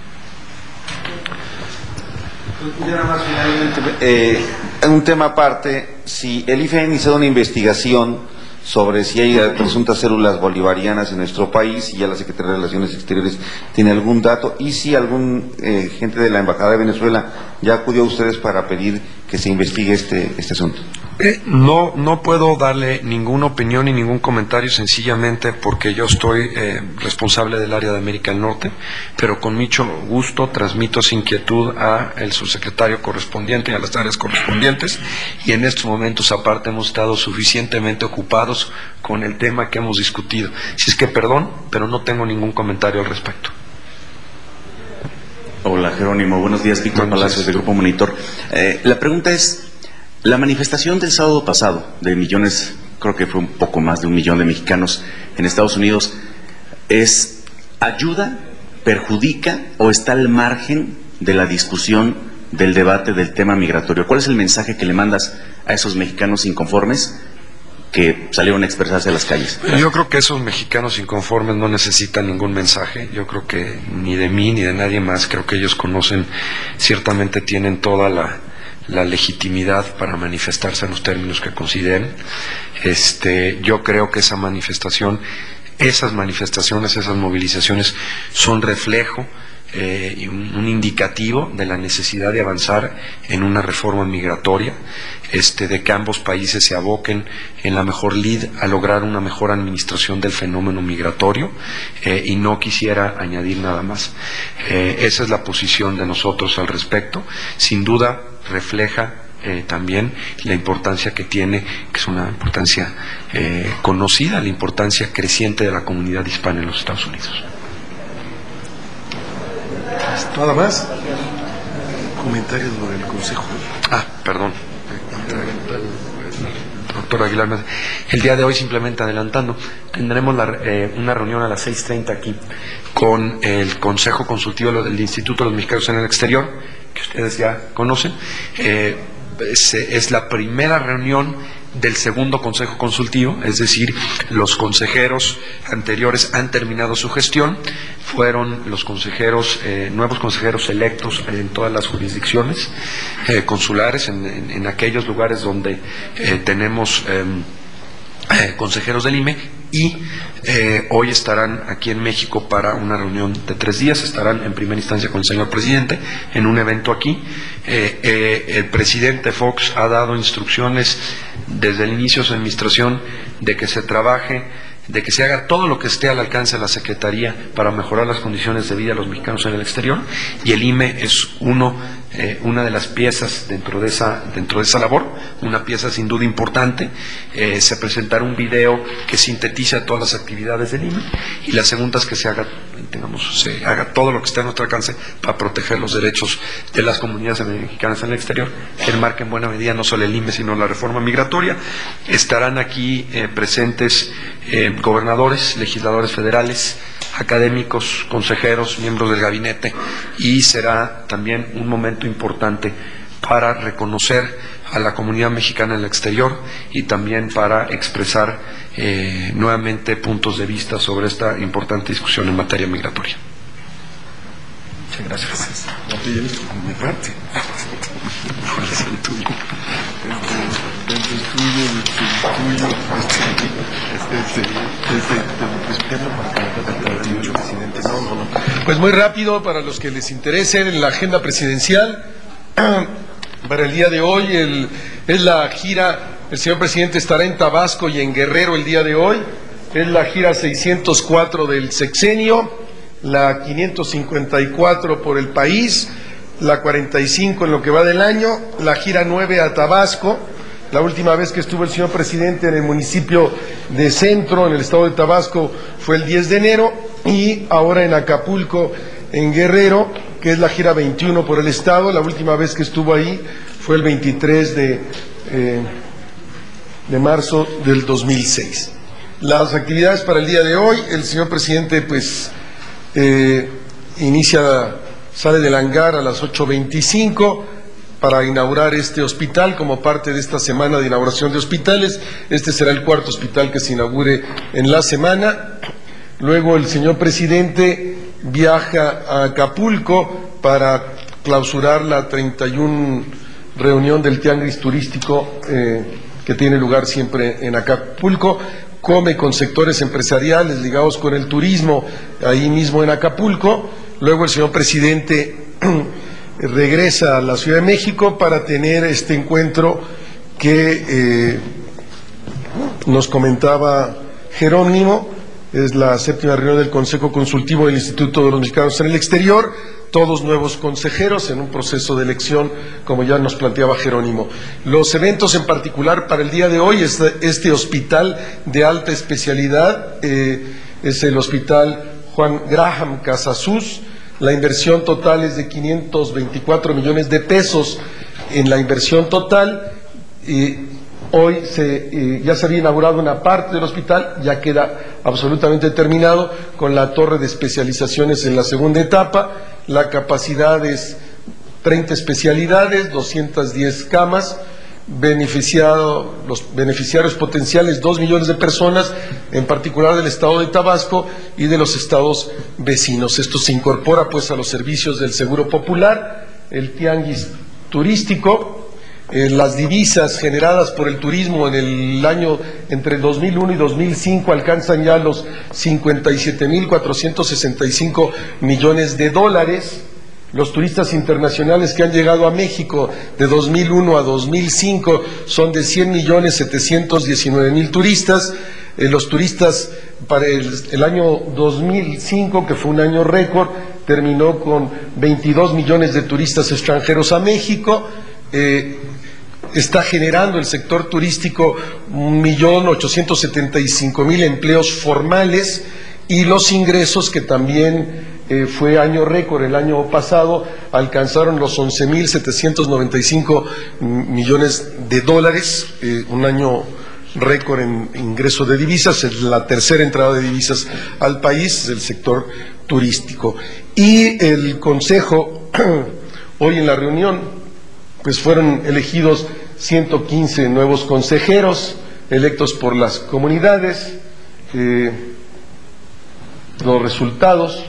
Nada más finalmente, eh, en un tema aparte, si el I F E ha iniciado una investigación sobre si hay presuntas células bolivarianas en nuestro país, y ya la Secretaría de Relaciones Exteriores tiene algún dato, y si algún eh, gente de la Embajada de Venezuela ya acudió a ustedes para pedir que se investigue este, este asunto. Eh, no, no puedo darle ninguna opinión ni ningún comentario, sencillamente porque yo estoy eh, responsable del área de América del Norte, pero con mucho gusto transmito esa inquietud al subsecretario correspondiente y a las áreas correspondientes, y en estos momentos aparte hemos estado suficientemente ocupados con el tema que hemos discutido. Si es que perdón, pero no tengo ningún comentario al respecto. Hola Jerónimo, buenos días, Víctor Palacios de Grupo Monitor. Eh, la pregunta es, la manifestación del sábado pasado de millones, creo que fue un poco más de un millón de mexicanos en Estados Unidos, ¿es ayuda, perjudica o está al margen de la discusión del debate del tema migratorio? ¿Cuál es el mensaje que le mandas a esos mexicanos inconformes que salieron a expresarse a las calles? Yo creo que esos mexicanos inconformes no necesitan ningún mensaje. Yo creo que ni de mí ni de nadie más, creo que ellos conocen, ciertamente tienen toda la, la legitimidad para manifestarse en los términos que consideren. Este, yo creo que esa manifestación, esas manifestaciones, esas movilizaciones son reflejo Eh, y un, un indicativo de la necesidad de avanzar en una reforma migratoria, este, de que ambos países se aboquen en la mejor lid a lograr una mejor administración del fenómeno migratorio, eh, y no quisiera añadir nada más. Eh, esa es la posición de nosotros al respecto. Sin duda refleja Eh, también la importancia que tiene, que es una importancia eh, conocida, la importancia creciente de la comunidad hispana en los Estados Unidos. Nada más. Comentarios sobre el Consejo. Ah, perdón. Doctor Aguilar, el día de hoy, simplemente adelantando, tendremos la, eh, una reunión a las seis treinta aquí con el Consejo Consultivo del Instituto de los Mexicanos en el Exterior, que ustedes ya conocen. Eh, es, es la primera reunión del segundo consejo consultivo, es decir, los consejeros anteriores han terminado su gestión, fueron los consejeros, eh, nuevos consejeros electos en todas las jurisdicciones eh, consulares, en, en, en aquellos lugares donde eh, tenemos eh, eh, consejeros del I M E, y eh, hoy estarán aquí en México para una reunión de tres días, estarán en primera instancia con el señor presidente en un evento aquí. Eh, eh, el presidente Fox ha dado instrucciones desde el inicio de su administración de que se trabaje, de que se haga todo lo que esté al alcance de la Secretaría para mejorar las condiciones de vida de los mexicanos en el exterior, y el I M E es uno, eh, una de las piezas dentro de esa, dentro de esa labor, una pieza sin duda importante. Eh, se presentará un video que sintetiza todas las actividades del I M E, y la segunda es que se haga, digamos, se haga todo lo que esté a nuestro alcance para proteger los derechos de las comunidades mexicanas en el exterior, que enmarca en buena medida no solo el I M E, sino la reforma migratoria. Estarán aquí eh, presentes eh, gobernadores, legisladores federales, académicos, consejeros, miembros del gabinete, y será también un momento importante para reconocer a la comunidad mexicana en el exterior y también para expresar eh, nuevamente puntos de vista sobre esta importante discusión en materia migratoria. Muchas gracias. Mi parte. ¿Cuál es el tuyo? Pues muy rápido, para los que les interese, en la agenda presidencial para el día de hoy el, es la gira. El señor presidente estará en Tabasco y en Guerrero el día de hoy. Es la gira seiscientos cuatro del sexenio, la quinientos cincuenta y cuatro por el país, la cuarenta y cinco en lo que va del año, la gira nueve a Tabasco. La última vez que estuvo el señor presidente en el municipio de Centro, en el estado de Tabasco, fue el diez de enero, y ahora en Acapulco, en Guerrero, que es la gira veintiuno por el estado. La última vez que estuvo ahí fue el veintitrés de, eh, de marzo del dos mil seis. Las actividades para el día de hoy: el señor presidente pues eh, inicia, sale del hangar a las ocho veinticinco para inaugurar este hospital como parte de esta semana de inauguración de hospitales. Este será el cuarto hospital que se inaugure en la semana. Luego el señor presidente viaja a Acapulco para clausurar la treinta y una reunión del Tianguis Turístico eh, que tiene lugar siempre en Acapulco. Come con sectores empresariales ligados con el turismo ahí mismo en Acapulco. Luego el señor presidente regresa a la Ciudad de México para tener este encuentro que eh, nos comentaba Jerónimo. Es la séptima reunión del Consejo Consultivo del Instituto de los Mexicanos en el Exterior, todos nuevos consejeros en un proceso de elección, como ya nos planteaba Jerónimo. Los eventos en particular para el día de hoy es este hospital de alta especialidad, eh, es el Hospital Juan Graham Casasus. La inversión total es de quinientos veinticuatro millones de pesos en la inversión total. Y hoy se, eh, ya se había inaugurado una parte del hospital, ya queda absolutamente terminado con la torre de especializaciones en la segunda etapa. La capacidad es treinta especialidades, doscientas diez camas, beneficiado, los beneficiarios potenciales dos millones de personas, en particular del estado de Tabasco y de los estados vecinos. Esto se incorpora pues a los servicios del Seguro Popular, el Tianguis Turístico. Eh, las divisas generadas por el turismo en el año entre dos mil uno y dos mil cinco alcanzan ya los cincuenta y siete mil cuatrocientos sesenta y cinco millones de dólares. Los turistas internacionales que han llegado a México de dos mil uno a dos mil cinco son de cien millones setecientos diecinueve mil turistas. Eh, los turistas para el, el año dos mil cinco, que fue un año récord, terminó con veintidós millones de turistas extranjeros a México. Eh, está generando el sector turístico un millón ochocientos setenta y cinco mil empleos formales, y los ingresos, que también eh, fue año récord el año pasado, alcanzaron los once mil setecientos noventa y cinco millones de dólares, eh, un año récord en ingreso de divisas. Es la tercera entrada de divisas al país del sector turístico. Y el Consejo, hoy en la reunión, pues fueron elegidos ciento quince nuevos consejeros electos por las comunidades. Eh, los resultados,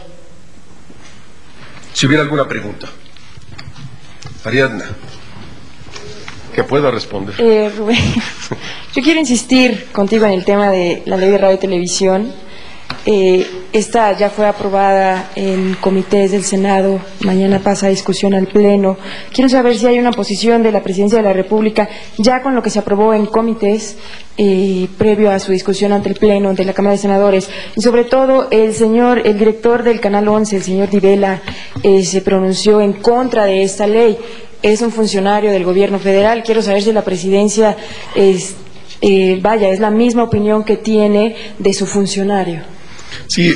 si hubiera alguna pregunta. Ariadna, que pueda responder. Eh, Rubén, yo quiero insistir contigo en el tema de la ley de radio y televisión. Eh, esta ya fue aprobada en comités del Senado, mañana pasa a discusión al Pleno. Quiero saber si hay una posición de la Presidencia de la República ya con lo que se aprobó en comités eh, previo a su discusión ante el Pleno de la Cámara de Senadores. Y sobre todo, el señor, el director del Canal once, el señor Di Vela, eh, se pronunció en contra de esta ley. Es un funcionario del Gobierno federal. Quiero saber si la Presidencia es, eh, vaya, es la misma opinión que tiene de su funcionario. Sí,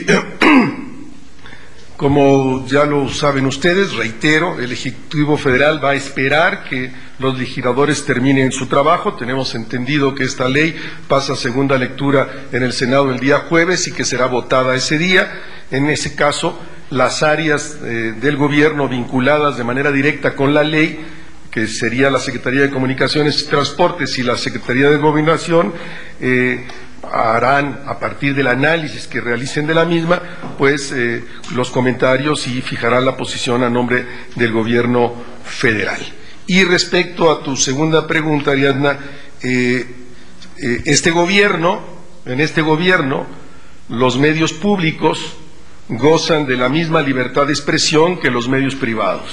como ya lo saben ustedes, reitero, el Ejecutivo Federal va a esperar que los legisladores terminen su trabajo. Tenemos entendido que esta ley pasa a segunda lectura en el Senado el día jueves y que será votada ese día. En ese caso, las áreas eh, del gobierno vinculadas de manera directa con la ley, que sería la Secretaría de Comunicaciones y Transportes y la Secretaría de Gobernación, eh, harán, a partir del análisis que realicen de la misma, pues eh, los comentarios y fijarán la posición a nombre del Gobierno federal. Y respecto a tu segunda pregunta, Ariadna, eh, eh, este gobierno, en este gobierno, los medios públicos gozan de la misma libertad de expresión que los medios privados.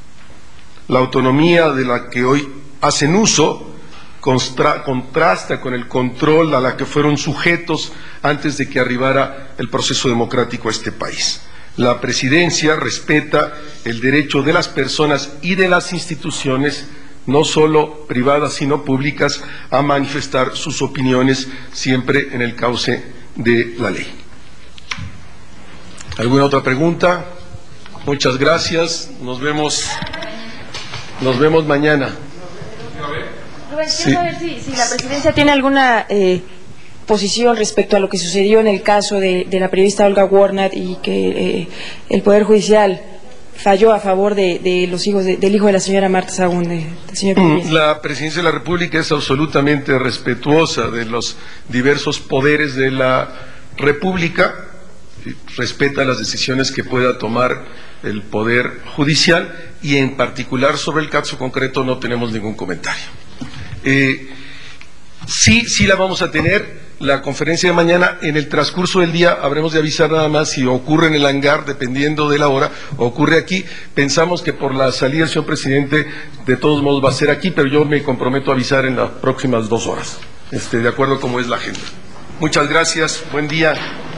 La autonomía de la que hoy hacen uso Constra, contrasta con el control a la que fueron sujetos antes de que arribara el proceso democrático a este país. La Presidencia respeta el derecho de las personas y de las instituciones, no solo privadas sino públicas, a manifestar sus opiniones siempre en el cauce de la ley. ¿Alguna otra pregunta? Muchas gracias. Nos vemos, nos vemos mañana. Rubén, quiero saber si, si la Presidencia tiene alguna eh, posición respecto a lo que sucedió en el caso de, de la periodista Olga Warnat y que eh, el Poder Judicial falló a favor de, de los hijos de, del hijo de la señora Marta Sahagún, de, del señor Pérez. La Presidencia de la República es absolutamente respetuosa de los diversos poderes de la República, respeta las decisiones que pueda tomar el Poder Judicial y en particular sobre el caso concreto no tenemos ningún comentario. Eh, sí, sí la vamos a tener, la conferencia de mañana. En el transcurso del día habremos de avisar nada más si ocurre en el hangar, dependiendo de la hora, o ocurre aquí. Pensamos que por la salida del señor presidente, de todos modos va a ser aquí, pero yo me comprometo a avisar en las próximas dos horas, este, de acuerdo a cómo es la agenda. Muchas gracias, buen día.